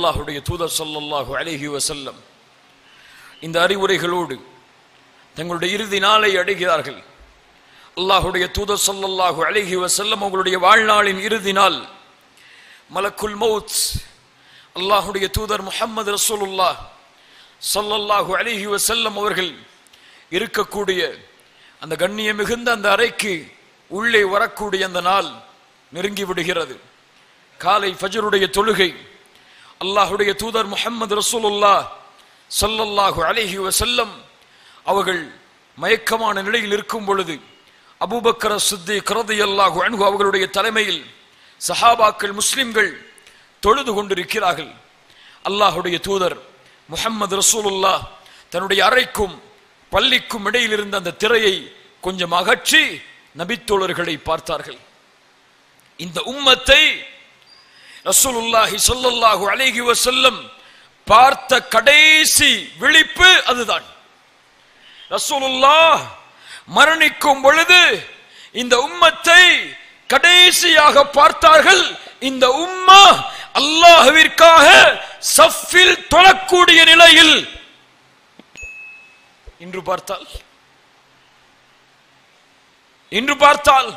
அல்லாஹுடைய தூதர் ஸல்லல்லாஹு அலைஹி வஸல்லம் இந்த அறிவுரைகளோடு தங்களுடைய இறுதி நாளை அடைகிறார்கள். அல்லாஹுடைய தூதர் ஸல்லல்லாஹு அலைஹி வஸல்லம் அவர்களுடைய வாழ்நாளின் இறுதி நாள் மலக்குல் மௌத் அல்லாஹுடைய தூதர் முஹம்மது ரசூலுல்லாஹ் ஸல்லல்லாஹு அலைஹி வஸல்லம் அவர்கள் இருக்கக்கூடிய அந்த கண்ணியம் மிகுந்த அந்த அறைக்கு உள்ளே வரக்கூடிய அந்த நாள் நெருங்கி விடுகிறது. காலை ஃபஜ்ருடைய தொழுகை அல்லாஹுடைய தூதர் முஹம்மது ரசூலுல்லாஹ் ஸல்லல்லாஹு அலைஹி வஸல்லம் அவர்கள் மயக்கமான நிலையில் இருக்கும் பொழுது அபூபக்கர் சித்திக் ரலியல்லாஹு அன்ஹு அவர்களுடைய தலைமையில் சஹாபாக்கள் முஸ்லிம்கள் தொழுது கொண்டிருக்கிறார்கள். அல்லாஹுடைய தூதர் முஹம்மது ரசூலுல்லாஹ் தன்னுடைய அறைக்கும் பள்ளிக்கும் இடையில் இருந்த அந்த திரையை கொஞ்சம் அகற்றி நபித்தோழர்களை பார்த்தார்கள். இந்த உம்மத்தை ரசூலுல்லாஹி ஸல்லல்லாஹு அலைஹி வஸல்லம் பார்த்த கடைசி விழிப்பு அதுதான். ரசூலுல்லாஹ் மரணிக்கும் பொழுது இந்த உம்மத்தை கடைசியாக பார்த்தார்கள். இந்த உம்மா அல்லாஹ்விற்காக சஃபில் தொழக்கூடிய நிலையில். இன்று பார்த்தால்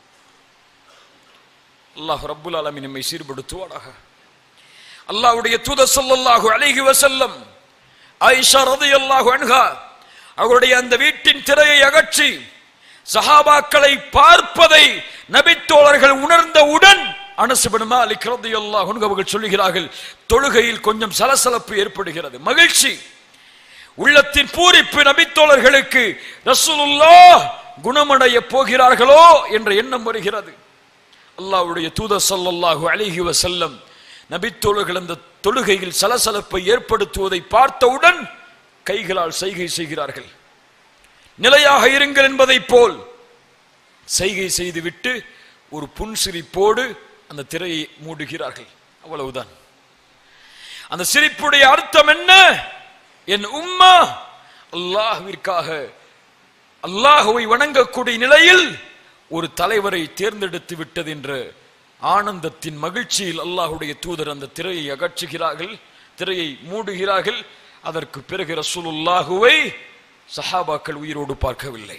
அல்லாஹ் ரப்புல் ஆலமீன் நம்மை சீர்படுத்துவானாக. அல்லாஹ்வுடைய தூதர் ஸல்லல்லாஹு அலைஹி வஸல்லம் ஆயிஷா ரலியல்லாஹு அன்ஹா அவருடைய அந்த வீட்டின் திரையை அகற்றி சஹாபாக்களை பார்ப்பதை நபித்தோழர்கள் உணர்ந்தவுடன் அனஸ் இப்னு மாலிக் ரலியல்லாஹு அன்ஹு அவர்கள் சொல்கிறார்கள், தொழுகையில் கொஞ்சம் சலசலப்பு ஏற்படுகிறது, மகிழ்ச்சி, உள்ளத்தின் பூரிப்பு. நபித்தோழர்களுக்கு ரசூலுல்லாஹ் குணமடைய போகிறார்களோ என்ற எண்ணம் வருகிறது. அல்லாஹ்வுடைய தூதர் ஸல்லல்லாஹு அலைஹி வஸல்லம் நபித்தோழர்கள் அந்த தொழுகையில் சலசலப்பை ஏற்படுத்துவதை பார்த்தவுடன் கைகளால் செய்கை செய்கிறார்கள். நிலையாக இருங்கள் என்பதை போல் செய்கை செய்துவிட்டு ஒரு புன்சிரிப்போடு அந்த திரையை மூடுகிறார்கள். அவ்வளவுதான். அந்த சிரிப்புடைய அர்த்தம் என்ன? என் உம்மா அல்லாஹ்விற்காக அல்லாஹ்வை வணங்கக்கூடிய நிலையில் ஒரு தலைவரை தேர்ந்தெடுத்து விட்டது என்ற ஆனந்தத்தின் மகிழ்ச்சியில் அல்லாஹ்வுடைய தூதர் அந்த திரையை அகற்றுகிறார்கள், திரையை மூடுகிறார்கள். அதற்கு பிறகு ரசூலுல்லாஹுவை சஹாபாக்கள் உயிரோடு பார்க்கவில்லை.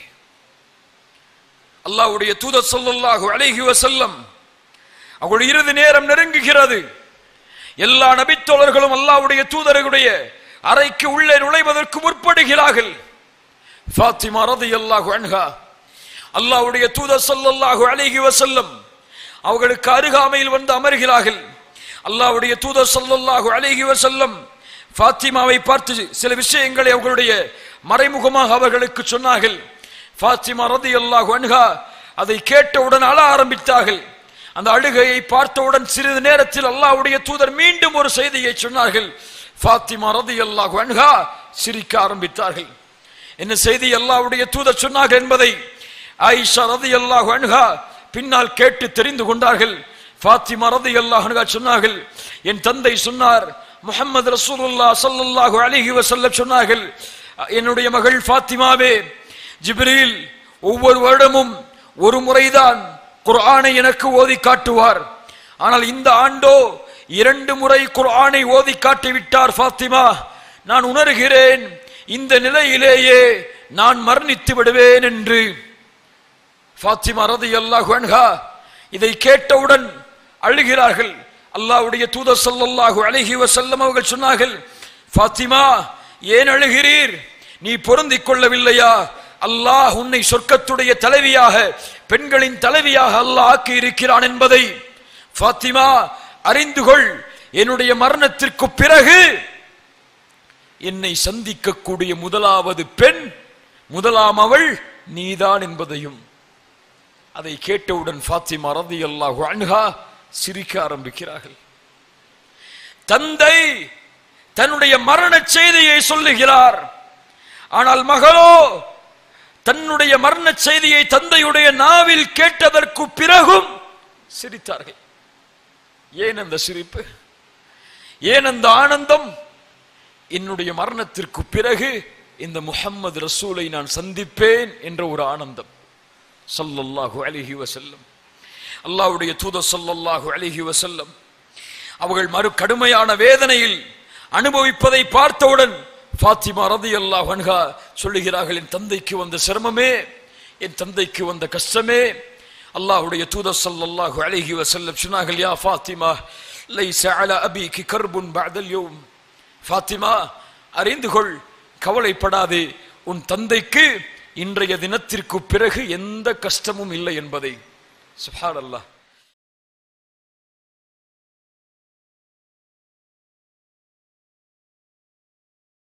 அல்லாஹ்வுடைய தூதர் ஸல்லல்லாஹு அலைஹி வஸல்லம் அவருடைய இறுதி நேரம் நெருங்குகிறது. எல்லா நபித்தோழர்களும் அல்லாஹ்வுடைய தூதருடைய அறைக்கு உள்ளே நுழைவதற்கு முற்படுகிறார்கள். ஃபாத்திமா ரலியல்லாஹு அன்ஹா அல்லாஹ்வுடைய தூதர் ஸல்லல்லாஹு அலைஹி வஸல்லம் அவர்களுக்கு அருகாமையில் வந்து அமர்கிறார்கள். அல்லாஹ்வுடைய தூதர் ஸல்லல்லாஹு அலைஹி வஸல்லம் ஃபாத்திமாவை பார்த்து சில விஷயங்களை அவர்களுடைய மறைமுகமாக அவர்களுக்கு சொன்னார்கள். ஃபாத்திமா ரலியல்லாஹு அன்ஹா அதை கேட்டவுடன் அழ ஆரம்பித்தார்கள். அந்த அழுகையை பார்த்தவுடன் சிறிது நேரத்தில் அல்லாஹ்வுடைய தூதர் மீண்டும் ஒரு செய்தியை சொன்னார்கள். ஃபாத்திமா ரலியல்லாஹு அன்ஹா சிரிக்க ஆரம்பித்தார்கள். என்ன செய்தி அல்லாஹ்வுடைய தூதர் சொன்னார்கள் என்பதை ஆயிஷா ரலியல்லாஹு அன்ஹா பின்னால் கேட்டு தெரிந்து கொண்டார்கள். ஃபாத்திமா ரலியல்லாஹு அன்ஹா சொன்னார்கள், என் தந்தை சொன்னார், முஹம்மது ரசூலுல்லாஹ் ஸல்லல்லாஹு அலைஹி வஸல்லம் சொன்னார்கள், என்னுடைய மகள் ஃபாத்திமாவே, ஜிப்ரீல் ஒவ்வொரு வருடமும் ஒரு முறைதான் குர்ஆனை எனக்கு ஓதி காட்டுவார். ஆனால் இந்த ஆண்டோ 2 முறை குர்ஆனை ஓதி காட்டிவிட்டார். ஃபாத்திமா, நான் உணர்கிறேன் இந்த நிலையிலேயே நான் மரணித்து விடுவேன் என்று. ஃபாத்திமா ரலியல்லாஹு அன்ஹா இதை கேட்டவுடன் அழுகிறார்கள். அல்லாஹ்வுடைய தூதர் ஸல்லல்லாஹு அலைஹி வஸல்லம் அவர்கள் சொன்னார்கள், ஃபாத்திமா, ஏன் அழுகிறீர்? நீ பொருந்திக் கொள்ளவில்லையா? அல்லாஹ் உன்னை சொர்க்கத்துடைய தலைவியாக, பெண்களின் தலைவியாக அல்லாஹ் ஆக்கி இருக்கிறான் என்பதை ஃபாத்திமா அறிந்து கொள். என்னுடைய மரணத்திற்கு பிறகு என்னை சந்திக்கக்கூடிய முதலாவது பெண், முதலாம் அவள் நீதான் என்பதையும். அதை கேட்டவுடன் ஃபாத்திமா ரலியல்லாஹு அன்ஹா சிரிக்க ஆரம்பிக்கிறார்கள். தந்தை தன்னுடைய மரண செய்தியை சொல்லுகிறார், ஆனால் மகளோ தன்னுடைய மரண செய்தியை தந்தையுடைய நாவில் கேட்டதற்கு பிறகும் சிரித்தார்கள். ஏன் அந்த சிரிப்பு? ஏன் அந்த ஆனந்தம்? என்னுடைய மரணத்திற்கு பிறகு இந்த முஹம்மது ரசூலை நான் சந்திப்பேன் என்ற ஒரு ஆனந்தம். ஸல்லல்லாஹு அலைஹி வஸல்லம் அல்லாஹ்வுடைய தூதர் ஸல்லல்லாஹு அலைஹி வஸல்லம் அவர்கள் மறு கடுமையான வேதனையில் அனுபவிப்பதை பார்த்தவுடன் ஃபாத்திமா ரலியல்லாஹு அன்ஹா சொல்லுகிறார்கள், என் தந்தைக்கு வந்த சிரமமே, என் தந்தைக்கு வந்த கஷ்டமே. அல்லாஹ்வுடைய தூதர் ஸல்லல்லாஹு அலைஹி வஸல்லம் சொன்னார்கள், யா ஃபாத்திமா லைஸ அலா அபீகி கர்புன் பஅதல் யௌம். ஃபாத்திமா, அறிந்து கொள், கவலைப்படாதே, உன் தந்தைக்கு இன்றைய தினத்திற்கு பிறகு எந்த கஷ்டமும் இல்லை என்பதை. சுப்ஹானல்லாஹ்.